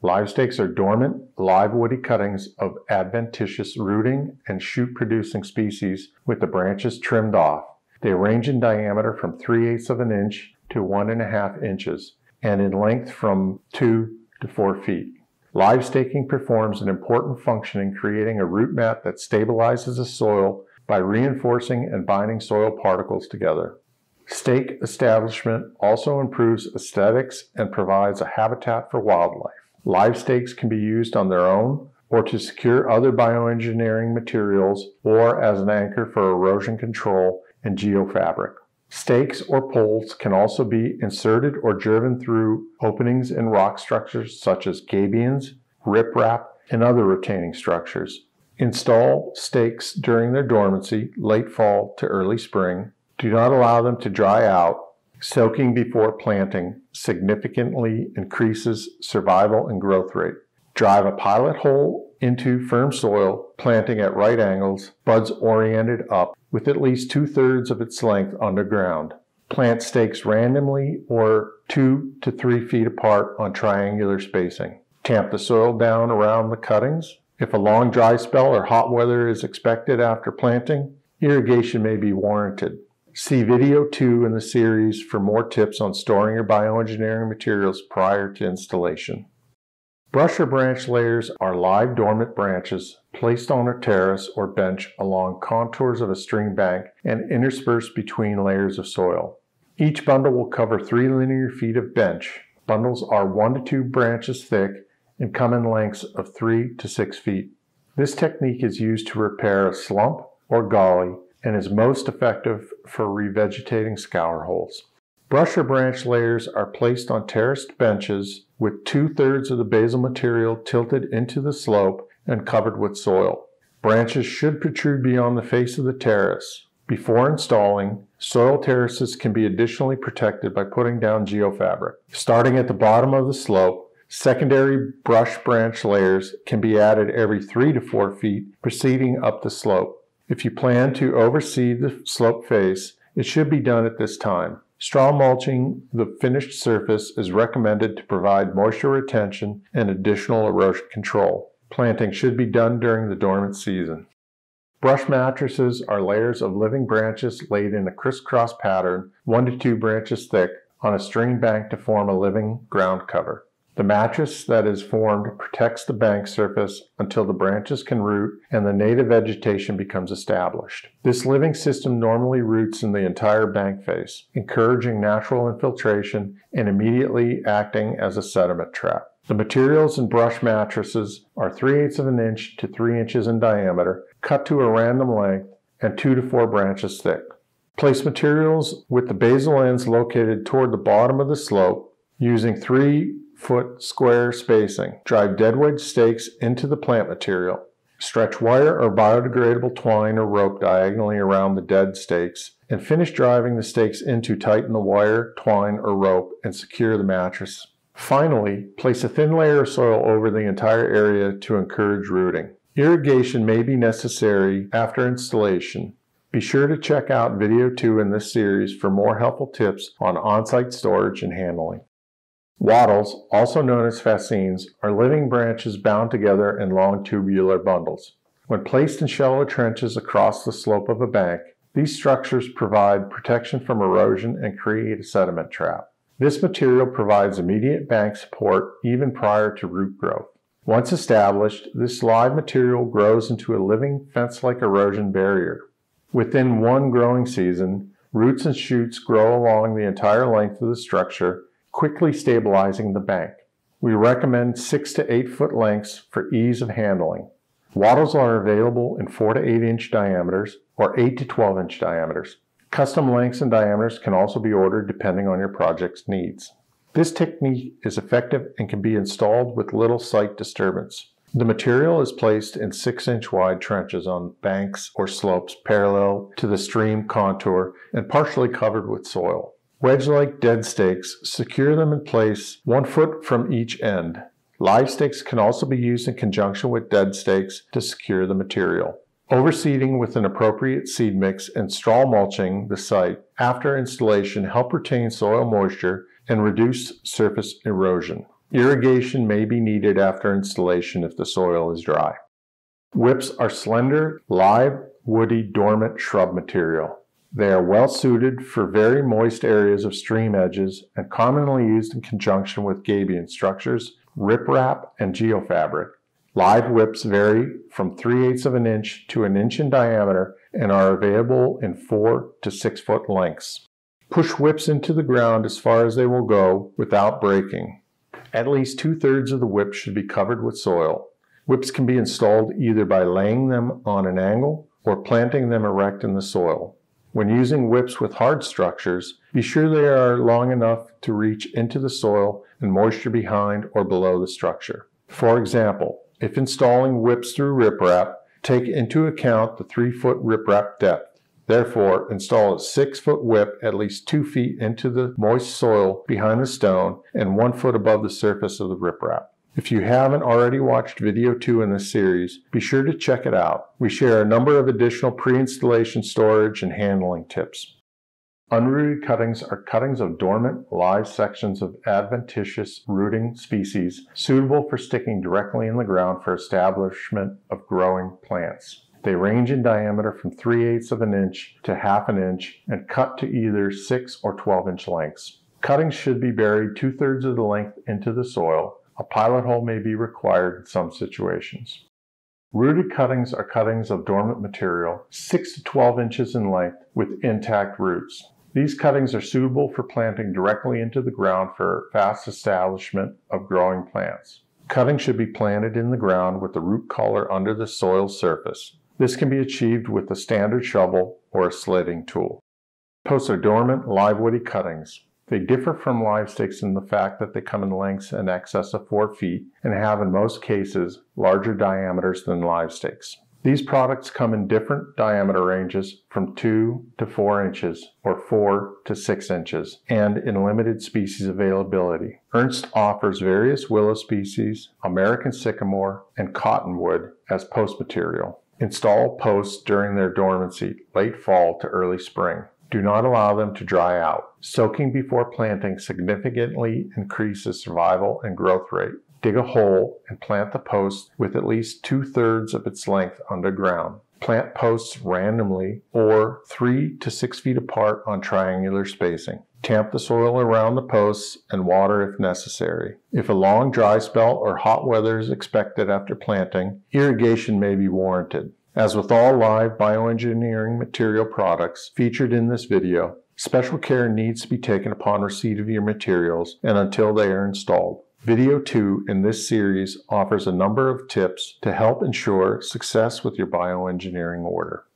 Live stakes are dormant, live woody cuttings of adventitious rooting and shoot-producing species with the branches trimmed off. They range in diameter from 3/8 of an inch to 1.5 inches, and in length from 2 to 4 feet. Live staking performs an important function in creating a root mat that stabilizes the soil by reinforcing and binding soil particles together. Stake establishment also improves aesthetics and provides a habitat for wildlife. Live stakes can be used on their own or to secure other bioengineering materials or as an anchor for erosion control and geofabric. Stakes or poles can also be inserted or driven through openings in rock structures such as gabions, riprap, and other retaining structures. Install stakes during their dormancy, late fall to early spring. Do not allow them to dry out. Soaking before planting significantly increases survival and growth rate. Drive a pilot hole into firm soil, planting at right angles, buds oriented up, with at least 2/3 of its length underground. Plant stakes randomly or 2 to 3 feet apart on triangular spacing. Tamp the soil down around the cuttings. If a long dry spell or hot weather is expected after planting, irrigation may be warranted. See video 2 in the series for more tips on storing your bioengineering materials prior to installation. Brush or branch layers are live dormant branches placed on a terrace or bench along contours of a stream bank and interspersed between layers of soil. Each bundle will cover 3 linear feet of bench. Bundles are 1 to 2 branches thick and come in lengths of 3 to 6 feet. This technique is used to repair a slump or gully and is most effective for revegetating scour holes. Brush or branch layers are placed on terraced benches with 2/3 of the basal material tilted into the slope and covered with soil. Branches should protrude beyond the face of the terrace. Before installing, soil terraces can be additionally protected by putting down geofabric. Starting at the bottom of the slope, secondary brush branch layers can be added every 3 to 4 feet proceeding up the slope. If you plan to oversee the slope face, it should be done at this time. Straw mulching the finished surface is recommended to provide moisture retention and additional erosion control. Planting should be done during the dormant season. Brush mattresses are layers of living branches laid in a crisscross pattern, 1 to 2 branches thick, on a string bank to form a living ground cover. The mattress that is formed protects the bank surface until the branches can root and the native vegetation becomes established. This living system normally roots in the entire bank face, encouraging natural infiltration and immediately acting as a sediment trap. The materials in brush mattresses are 3/8 of an inch to 3 inches in diameter, cut to a random length, and 2 to 4 branches thick. Place materials with the basal ends located toward the bottom of the slope using 3-foot square spacing. Drive dead wedge stakes into the plant material. Stretch wire or biodegradable twine or rope diagonally around the dead stakes and finish driving the stakes in to tighten the wire, twine, or rope and secure the mattress. Finally, place a thin layer of soil over the entire area to encourage rooting. Irrigation may be necessary after installation. Be sure to check out video 2 in this series for more helpful tips on on-site storage and handling. Wattles, also known as fascines, are living branches bound together in long tubular bundles. When placed in shallow trenches across the slope of a bank, these structures provide protection from erosion and create a sediment trap. This material provides immediate bank support even prior to root growth. Once established, this live material grows into a living fence-like erosion barrier. Within one growing season, roots and shoots grow along the entire length of the structure, quickly stabilizing the bank. We recommend 6 to 8 foot lengths for ease of handling. Wattles are available in 4 to 8 inch diameters or 8 to 12 inch diameters. Custom lengths and diameters can also be ordered depending on your project's needs. This technique is effective and can be installed with little site disturbance. The material is placed in 6-inch wide trenches on banks or slopes parallel to the stream contour and partially covered with soil. Wedge-like dead stakes secure them in place 1 foot from each end. Live stakes can also be used in conjunction with dead stakes to secure the material. Overseeding with an appropriate seed mix and straw mulching the site after installation help retain soil moisture and reduce surface erosion. Irrigation may be needed after installation if the soil is dry. Whips are slender, live, woody, dormant shrub material. They are well suited for very moist areas of stream edges and commonly used in conjunction with gabion structures, riprap, and geofabric. Live whips vary from 3/8 of an inch to an inch in diameter and are available in 4 to 6 foot lengths. Push whips into the ground as far as they will go without breaking. At least 2/3 of the whip should be covered with soil. Whips can be installed either by laying them on an angle or planting them erect in the soil. When using whips with hard structures, be sure they are long enough to reach into the soil and moisture behind or below the structure. For example, if installing whips through riprap, take into account the 3-foot riprap depth. Therefore, install a 6-foot whip at least 2 feet into the moist soil behind the stone and 1 foot above the surface of the riprap. If you haven't already watched video 2 in this series, be sure to check it out. We share a number of additional pre-installation storage and handling tips. Unrooted cuttings are cuttings of dormant, live sections of adventitious rooting species suitable for sticking directly in the ground for establishment of growing plants. They range in diameter from 3/8 of an inch to 1/2 an inch and cut to either 6 or 12-inch lengths. Cuttings should be buried 2/3 of the length into the soil. A pilot hole may be required in some situations. Rooted cuttings are cuttings of dormant material 6 to 12 inches in length with intact roots. These cuttings are suitable for planting directly into the ground for fast establishment of growing plants. Cuttings should be planted in the ground with the root collar under the soil surface. This can be achieved with a standard shovel or a slitting tool. Posts are dormant, live woody cuttings. They differ from live stakes in the fact that they come in lengths in excess of 4 feet and have in most cases larger diameters than live stakes. These products come in different diameter ranges from 2 to 4 inches or 4 to 6 inches and in limited species availability. Ernst offers various willow species, American sycamore, and cottonwood as post material. Install posts during their dormancy, late fall to early spring. Do not allow them to dry out. Soaking before planting significantly increases survival and growth rate. Dig a hole and plant the post with at least 2/3 of its length underground. Plant posts randomly or 3 to 6 feet apart on triangular spacing. Tamp the soil around the posts and water if necessary. If a long dry spell or hot weather is expected after planting, irrigation may be warranted. As with all live bioengineering material products featured in this video, special care needs to be taken upon receipt of your materials and until they are installed. Video 2 in this series offers a number of tips to help ensure success with your bioengineering order.